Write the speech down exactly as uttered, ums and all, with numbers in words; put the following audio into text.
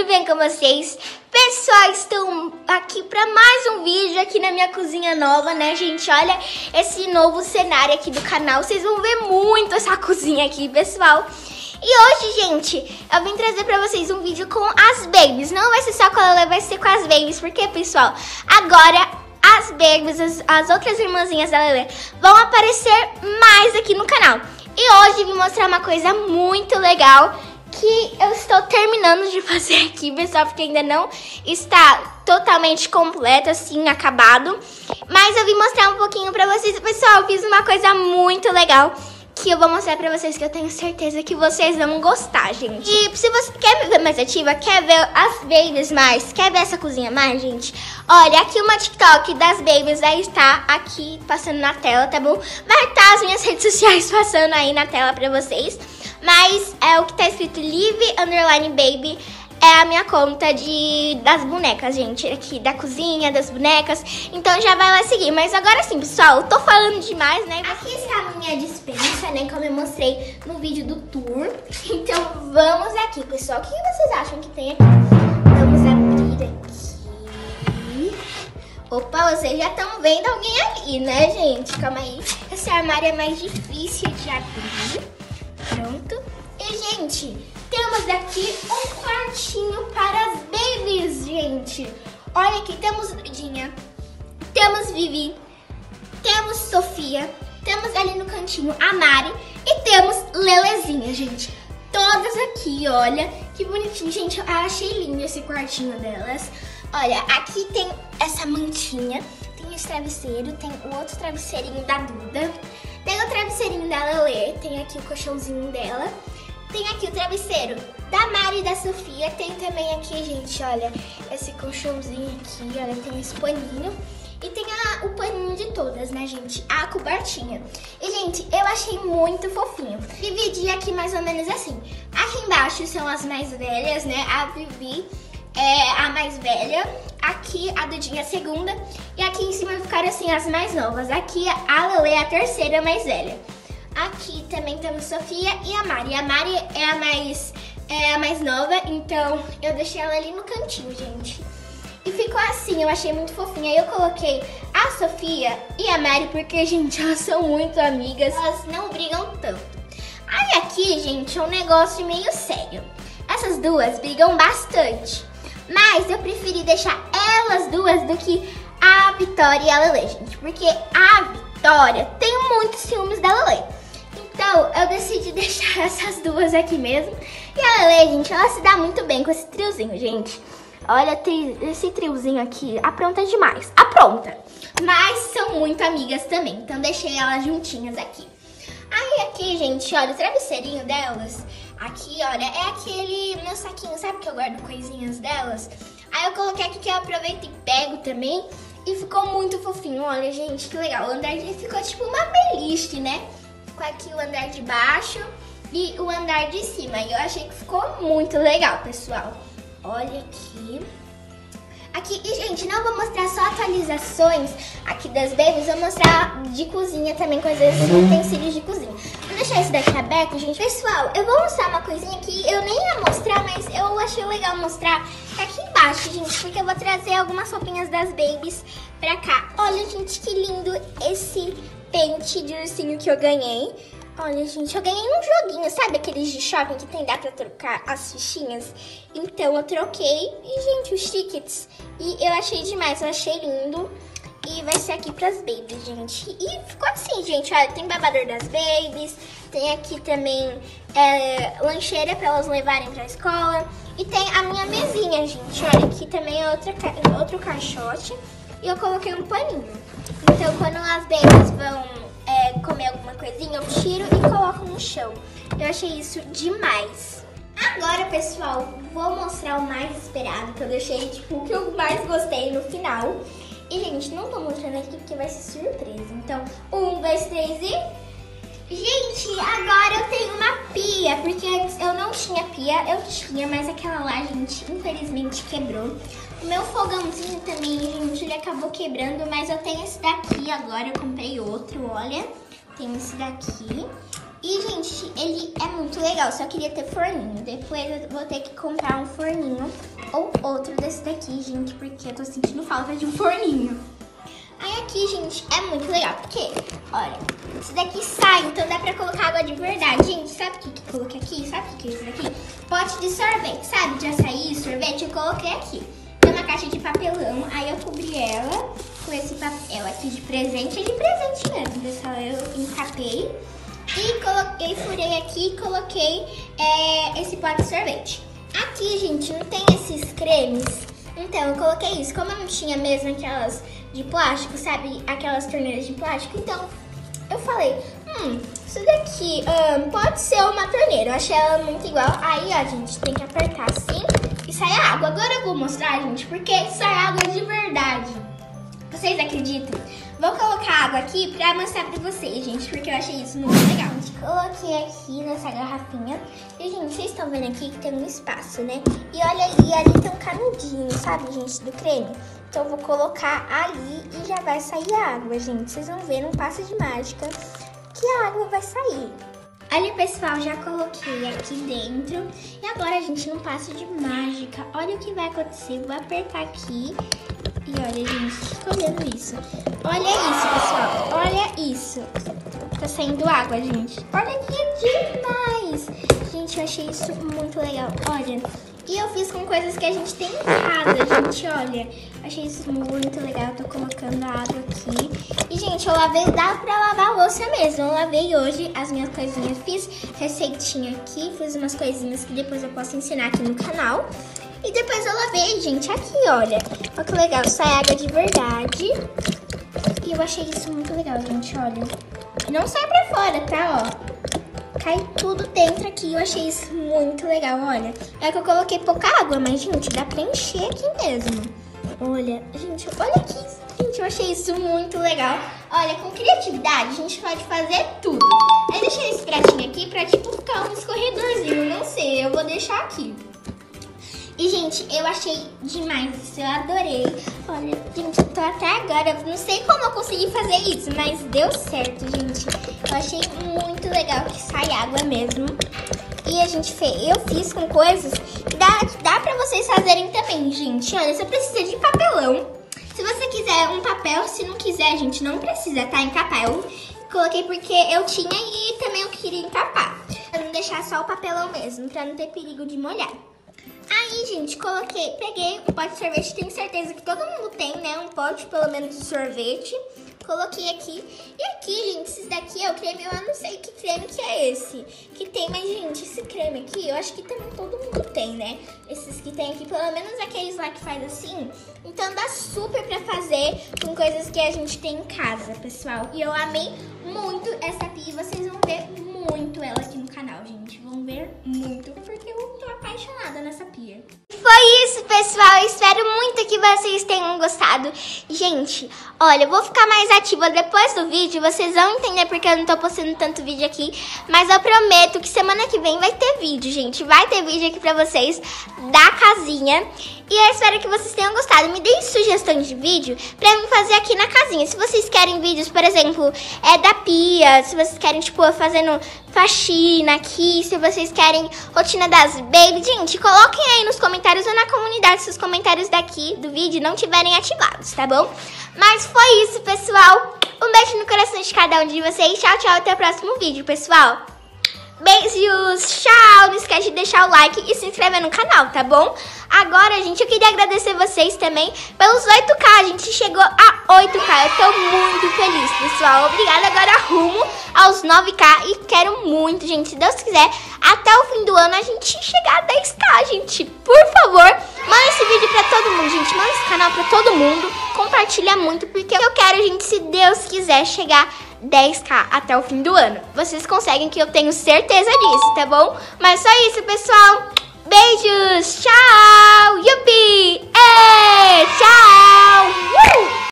tudo bem com vocês? Pessoal, estou aqui para mais um vídeo aqui na minha cozinha nova, né, gente? Olha esse novo cenário aqui do canal. Vocês vão ver muito essa cozinha aqui, pessoal. E hoje, gente, eu vim trazer pra vocês um vídeo com as babies. Não vai ser só com a Lelê, vai ser com as babies. Porque, pessoal, agora as babies, as, as outras irmãzinhas da Lelê, vão aparecer mais aqui no canal. E hoje eu vim mostrar uma coisa muito legal que eu estou terminando de fazer aqui, pessoal, porque ainda não está totalmente completo, assim, acabado. Mas eu vim mostrar um pouquinho pra vocês. Pessoal, eu fiz uma coisa muito legal que eu vou mostrar pra vocês, que eu tenho certeza que vocês vão gostar, gente. E se você quer me ver mais ativa, quer ver as babies mais, quer ver essa cozinha mais, gente, olha, aqui uma TikTok das babies vai estar aqui passando na tela, tá bom? Vai estar as minhas redes sociais passando aí na tela pra vocês. Mas é o que tá escrito Live Underline Baby. É a minha conta de, das bonecas, gente, aqui da cozinha, das bonecas. Então já vai lá seguir. Mas agora sim, pessoal, eu tô falando demais, né? Aqui está a minha dispensa, né, como eu mostrei no vídeo do tour. Então vamos aqui, pessoal. O que vocês acham que tem aqui? Vamos abrir aqui. Opa, vocês já estão vendo alguém ali, né, gente? Calma aí. Esse armário é mais difícil de abrir. Pronto. E, gente, temos aqui um quartinho para as babies, gente. Olha aqui, temos Dudinha, temos Vivi, temos Sofia, temos ali no cantinho a Mari e temos Lelezinha, gente. Todas aqui, olha, que bonitinho. Gente, eu achei lindo esse quartinho delas. Olha, aqui tem essa mantinha, tem esse travesseiro, tem o outro travesseirinho da Duda, tem o travesseirinho da Lelê, tem aqui o colchãozinho dela. Tem aqui o travesseiro da Mari e da Sofia. Tem também aqui, gente, olha, esse colchãozinho aqui, olha, tem esse paninho. E tem a, o paninho de todas, né, gente? A cobertinha. E, gente, eu achei muito fofinho. Dividi aqui mais ou menos assim. Aqui embaixo são as mais velhas, né? A Vivi é a mais velha. Aqui a Dudinha a segunda. E aqui em cima ficaram assim as mais novas. Aqui a Lelê é a terceira mais velha. Aqui também temos Sofia e a Mari. A Mari é a mais, é a mais nova, então eu deixei ela ali no cantinho, gente. E ficou assim, eu achei muito fofinha. Eu coloquei a Sofia e a Mari porque, gente, elas são muito amigas. Elas não brigam tanto. Aí aqui, gente, é um negócio meio sério. Essas duas brigam bastante. Mas eu preferi deixar elas duas do que a Vitória e a Lelê, gente. Porque a Vitória tem muitos ciúmes da Lelê. Então, eu decidi deixar essas duas aqui mesmo. E a Lelê, gente, ela se dá muito bem com esse triozinho, gente. Olha, esse triozinho aqui apronta demais. Apronta! Mas são muito amigas também. Então, deixei elas juntinhas aqui. Aí, aqui, gente, olha, o travesseirinho delas. Aqui, olha, é aquele meu saquinho, sabe que eu guardo coisinhas delas? Aí, eu coloquei aqui que eu aproveito e pego também. E ficou muito fofinho. Olha, gente, que legal. O andar ficou tipo uma beliche, né? Com aqui o andar de baixo e o andar de cima. E eu achei que ficou muito legal, pessoal. Olha aqui. Aqui, e gente, não vou mostrar só atualizações aqui das babies, vou mostrar de cozinha também, coisas, utensílios de cozinha. Vou deixar esse daqui aberto, gente. Pessoal, eu vou mostrar uma coisinha que eu nem ia mostrar, mas eu achei legal mostrar aqui embaixo, gente, porque eu vou trazer algumas roupinhas das babies pra cá. Olha, gente, que lindo esse pente de ursinho que eu ganhei. Olha, gente, eu ganhei um joguinho, sabe aqueles de shopping que tem, dá pra trocar as fichinhas? Então eu troquei e, gente, os tickets. E eu achei demais, eu achei lindo. E vai ser aqui pras babies, gente. E ficou assim, gente, olha, tem babador das babies. Tem aqui também é, lancheira pra elas levarem pra escola. E tem a minha mesinha, gente. Olha, aqui também é outra, outro caixote. E eu coloquei um paninho. Então, quando as babies vão é, comer alguma coisinha, eu tiro e coloco no chão. Eu achei isso demais. Agora, pessoal, vou mostrar o mais esperado, que eu deixei, tipo, o que eu mais gostei no final. E, gente, não tô mostrando aqui porque vai ser surpresa. Então, um, dois, três e... Gente, agora eu tenho uma pia, porque antes eu não tinha pia. Eu tinha, mas aquela lá, gente, infelizmente quebrou. O meu fogãozinho também, gente, ele acabou quebrando, mas eu tenho esse daqui agora, eu comprei outro, olha. Tem esse daqui. E, gente, ele é muito legal, só queria ter forninho. Depois eu vou ter que comprar um forninho ou outro desse daqui, gente, porque eu tô sentindo falta de um forninho. Aí aqui, gente, é muito legal, porque, olha, isso daqui sai, então dá pra colocar água de verdade. Gente, sabe o que que eu coloquei aqui? Sabe o que que é isso daqui? Pote de sorvete, sabe? De açaí, sorvete, eu coloquei aqui. Tem uma caixa de papelão, aí eu cobri ela com esse papel aqui de presente. É de presente mesmo, pessoal, eu encapei. E coloquei, furei aqui e coloquei é, esse pote de sorvete. Aqui, gente, não tem esses cremes. Então, eu coloquei isso. Como eu não tinha mesmo aquelas de plástico, sabe? Aquelas torneiras de plástico. Então, eu falei, hum, isso daqui um, pode ser uma torneira. Eu achei ela muito igual. Aí, ó, gente, tem que apertar assim e sai a água. Agora eu vou mostrar, gente, porque sai água de verdade. Vocês acreditam? Vou colocar água aqui pra mostrar pra vocês, gente, porque eu achei isso muito legal. Coloquei aqui nessa garrafinha. E, gente, vocês estão vendo aqui que tem um espaço, né? E olha ali, ali tem um canudinho, sabe, gente, do creme? Então eu vou colocar ali e já vai sair a água, gente. Vocês vão ver, não passa de mágica, que a água vai sair. Olha, pessoal, já coloquei aqui dentro. E agora, gente, não passa de mágica. Olha o que vai acontecer. Vou apertar aqui. E olha, gente, tô olhando isso. Olha isso, pessoal. Olha isso. Tá saindo água, gente. Olha que demais. Gente, eu achei isso muito legal. Olha. E eu fiz com coisas que a gente tem em casa, gente. Olha. Achei isso muito legal. Tô colocando a água aqui. E, gente, eu lavei. Dá pra lavar a louça mesmo. Eu lavei hoje as minhas coisinhas. Fiz receitinha aqui. Fiz umas coisinhas que depois eu posso ensinar aqui no canal. E depois eu lavei, gente, aqui, olha. Olha que legal, sai água de verdade. E eu achei isso muito legal, gente, olha. Não sai pra fora, tá, ó. Cai tudo dentro aqui, eu achei isso muito legal, olha. É que eu coloquei pouca água, mas, gente, dá pra encher aqui mesmo. Olha, gente, olha aqui. Gente, eu achei isso muito legal. Olha, com criatividade, a gente pode fazer tudo. Aí deixei esse pratinho aqui pra, tipo, ficar um escorredorzinho, não sei, eu vou deixar aqui. E, gente, eu achei demais isso, eu adorei. Olha, gente, eu tô até agora, não sei como eu consegui fazer isso, mas deu certo, gente. Eu achei muito legal que sai água mesmo. E a gente fez, eu fiz com coisas que dá, dá pra vocês fazerem também, gente. Olha, você precisa de papelão. Se você quiser um papel, se não quiser, gente, não precisa, tá? Encapar. Eu coloquei porque eu tinha e também eu queria encapar. Pra não deixar só o papelão mesmo, pra não ter perigo de molhar. Aí, gente, coloquei, peguei um pote de sorvete, tenho certeza que todo mundo tem, né? Um pote, pelo menos, de sorvete. Coloquei aqui. E aqui, gente, esse daqui é o creme, eu não sei que creme que é esse. Que tem, mas, gente, esse creme aqui, eu acho que também todo mundo tem, né? Esses que tem aqui, pelo menos aqueles lá que faz assim. Então, dá super pra fazer com coisas que a gente tem em casa, pessoal. E eu amei muito essa pia, vocês vão ver muito ela aqui no canal, gente. Vão ver muito, porque eu tô apaixonada nessa pia. Foi isso, pessoal. Espero muito que vocês tenham gostado. Gente, olha, eu vou ficar mais ativa depois do vídeo. Vocês vão entender porque eu não tô postando tanto vídeo aqui. Mas eu prometo que semana que vem vai ter vídeo, gente. Vai ter vídeo aqui pra vocês da casinha. E eu espero que vocês tenham gostado. Me deem sugestões de vídeo pra mim fazer aqui na casinha. Se vocês querem vídeos, por exemplo, é da pia. Se vocês querem, tipo, fazendo faxina aqui. Se vocês querem rotina das baby. Gente, coloquem aí nos comentários ou na comunidade se os comentários daqui do vídeo não tiverem ativados, tá bom? Mas foi isso, pessoal. Um beijo no coração de cada um de vocês. Tchau, tchau. Até o próximo vídeo, pessoal. Beijos, tchau! Não esquece de deixar o like e se inscrever no canal, tá bom? Agora, gente, eu queria agradecer vocês também pelos oito K. A gente chegou a oito K. Eu tô muito feliz, pessoal. Obrigada. Agora rumo aos nove K. E quero muito, gente, se Deus quiser, até o fim do ano a gente chegar a dez K, gente. Por favor, manda esse vídeo pra todo mundo, gente. Manda esse canal pra todo mundo. Compartilha muito, porque eu quero, gente, se Deus quiser, chegar dez K até o fim do ano. Vocês conseguem, que eu tenho certeza disso, tá bom? Mas só isso, pessoal. Beijos, tchau, yupi, é, tchau. Uh!